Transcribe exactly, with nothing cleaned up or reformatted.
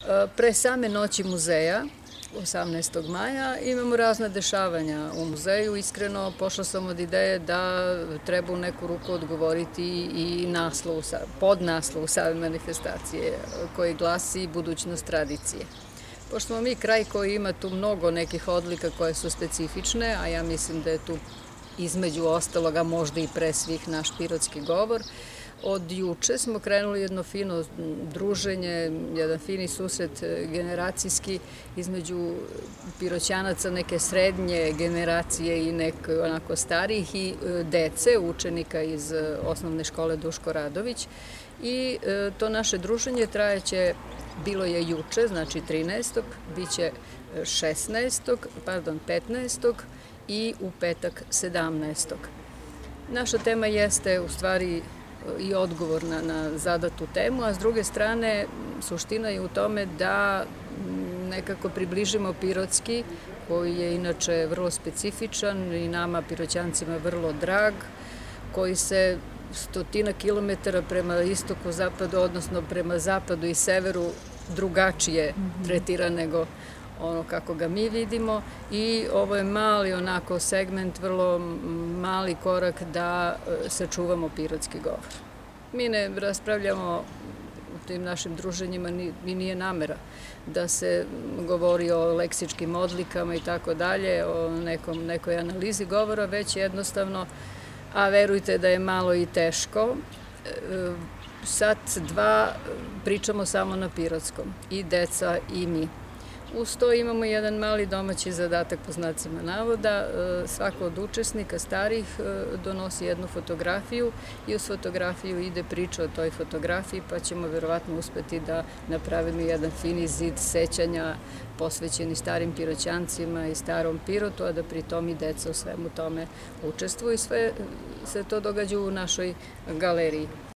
Pre same noći muzeja, osamnaestog maja, imamo razna dešavanja u muzeju. Iskreno, pošla sam od ideje da treba u neku ruku odgovoriti i naslov, podnaslov same manifestacije koji glasi Budućnost tradicije. Pošto smo mi kraj koji ima tu mnogo nekih odlika koje su specifične, a ja mislim da je tu između ostaloga možda i pre svih naš pirotski govor, od juče smo krenuli jedno fino druženje, jedan fini susret generacijski između piroćanaca neke srednje generacije i nek onako starijih i dece, učenika iz osnovne škole Duško Radović. I to naše druženje trajeće, bilo je juče, znači trinaestog, bit će šesnaestog, pardon, petnaestog i u petak sedamnaestog. Naša tema jeste u stvari i odgovor na, na zadatu temu, a s druge strane suština je u tome da nekako približimo pirotski, koji je inače vrlo specifičan i nama piroćancima vrlo drag, koji se stotina kilometara prema istoku, zapadu, odnosno prema zapadu i severu drugačije tretira nego ono kako ga mi vidimo, i ovo je mali onako segment, vrlo mali korak da sačuvamo pirotski govor. Mi ne raspravljamo u tim našim druženjima, ni nije namera da se govori o leksičkim odlikama i tako dalje, o nekom, nekoj analizi govora, već jednostavno, a verujte da je malo i teško, sat, dva pričamo samo na pirotskom, i deca i mi. Uz to imamo jedan mali domaći zadatak po znacima navoda. Svako od učesnika starih donosi jednu fotografiju i uz fotografiju ide priča o toj fotografiji, pa ćemo verovatno uspeti da napravimo jedan fini zid sećanja posvećeni starim piroćancima i starom Pirotu, a da pri tom i deca u svemu tome učestvuju. Sve se to događa u našoj galeriji.